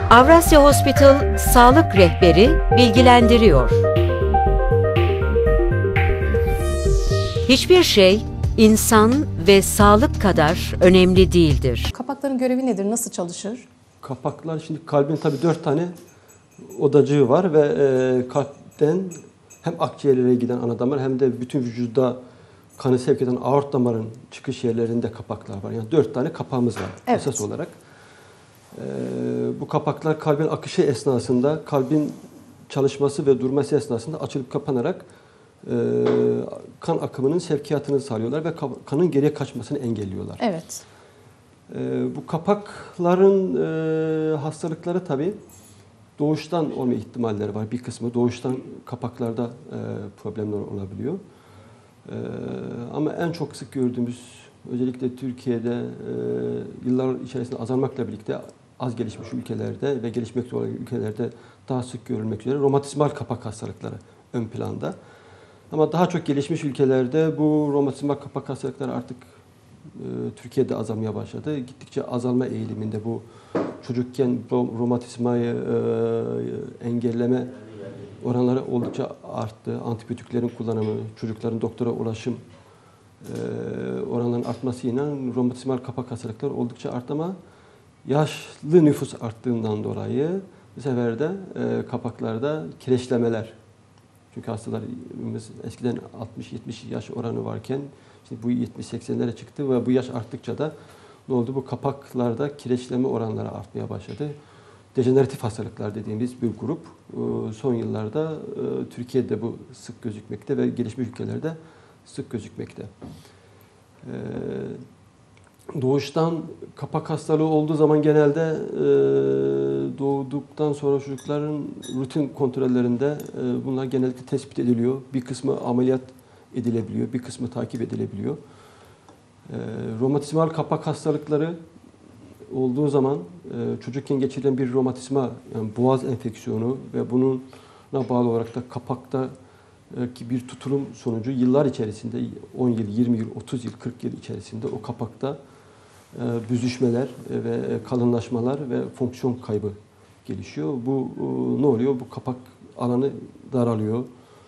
Avrasya Hospital Sağlık Rehberi bilgilendiriyor. Hiçbir şey insan ve sağlık kadar önemli değildir. Kapakların görevi nedir? Nasıl çalışır? Kapaklar, şimdi kalbin tabii 4 tane odacığı var ve kalpten hem akciğerlere giden ana damar hem de bütün vücuda kanı sevk eden aort damarın çıkış yerlerinde kapaklar var. Yani 4 tane kapağımız var esas olarak. Bu kapaklar kalbin akışı esnasında, kalbin çalışması ve durması esnasında açılıp kapanarak kan akımının sevkiyatını sağlıyorlar ve kanın geriye kaçmasını engelliyorlar. Evet. Bu kapakların hastalıkları tabii doğuştan olma ihtimalleri var. Bir kısmı doğuştan kapaklarda problemler olabiliyor. Ama en çok sık gördüğümüz, özellikle Türkiye'de yıllar içerisinde azalmakla birlikte az gelişmiş ülkelerde ve gelişmekte olan ülkelerde daha sık görülmek üzere romatizmal kapak hastalıkları ön planda. Ama daha çok gelişmiş ülkelerde bu romatizmal kapak hastalıkları artık Türkiye'de azalmaya başladı. Gittikçe azalma eğiliminde bu çocukken romatizmayı engelleme oranları oldukça arttı. Antibiyotiklerin kullanımı, çocukların doktora ulaşım oranların artmasıyla romatizmal kapak hastalıkları oldukça arttı ama yaşlı nüfus arttığından dolayı bu sefer de kapaklarda kireçlemeler. Çünkü hastalarımız eskiden 60-70 yaş oranı varken şimdi bu 70-80'lere çıktı ve bu yaş arttıkça da ne oldu? Bu kapaklarda kireçleme oranları artmaya başladı. Dejeneratif hastalıklar dediğimiz bir grup son yıllarda Türkiye'de bu sık gözükmekte ve gelişmiş ülkelerde sık gözükmekte. Doğuştan kapak hastalığı olduğu zaman genelde doğduktan sonra çocukların rutin kontrollerinde bunlar genellikle tespit ediliyor. Bir kısmı ameliyat edilebiliyor, bir kısmı takip edilebiliyor. Romatizmal kapak hastalıkları olduğu zaman çocukken geçirilen bir romatizma, yani boğaz enfeksiyonu ve bununla bağlı olarak da kapakta ki bir tutulum sonucu yıllar içerisinde 10 yıl, 20 yıl, 30 yıl, 40 yıl içerisinde o kapakta büzüşmeler ve kalınlaşmalar ve fonksiyon kaybı gelişiyor. Bu ne oluyor? Bu kapak alanı daralıyor.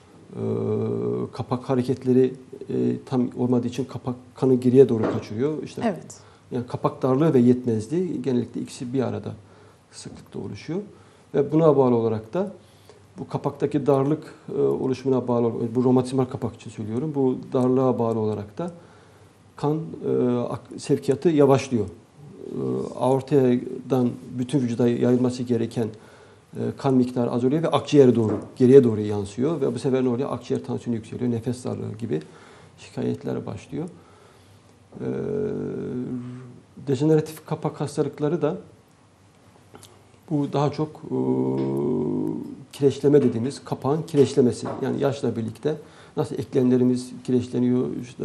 Kapak hareketleri tam olmadığı için kapak kanı geriye doğru kaçırıyor. İşte evet. Yani kapak darlığı ve yetmezliği genellikle ikisi bir arada sıklıkla oluşuyor. Ve buna bağlı olarak da bu kapaktaki darlık oluşumuna bağlı olarak, bu romatizmal kapak için söylüyorum, bu darlığa bağlı olarak da kan sevkiyatı yavaşlıyor. Aortadan bütün vücuda yayılması gereken kan miktarı azalıyor ve akciğere doğru, geriye doğru yansıyor. Ve bu sefer ne oluyor? Akciğer tansiyonu yükseliyor, nefes darlığı gibi şikayetler başlıyor. Dejeneratif kapak hastalıkları da bu daha çok kireçleme dediğimiz kapağın kireçlemesi. Yani yaşla birlikte nasıl eklemlerimiz kireçleniyor, işte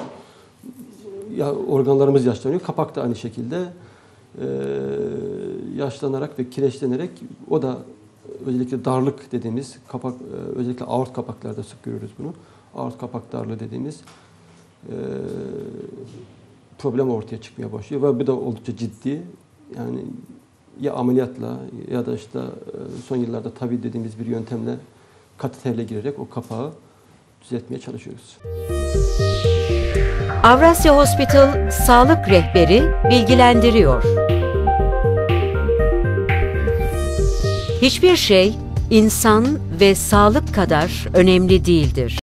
ya organlarımız yaşlanıyor. Kapak da aynı şekilde yaşlanarak ve kireçlenerek, o da özellikle darlık dediğimiz kapak, özellikle aort kapaklarda sık görürüz bunu. Aort kapak darlığı dediğimiz problem ortaya çıkmaya başlıyor ve bu da oldukça ciddi. Yani ya ameliyatla ya da işte son yıllarda tabii dediğimiz bir yöntemle kateterle girerek o kapağı düzeltmeye çalışıyoruz. Avrasya Hospital Sağlık Rehberi bilgilendiriyor. Hiçbir şey insan ve sağlık kadar önemli değildir.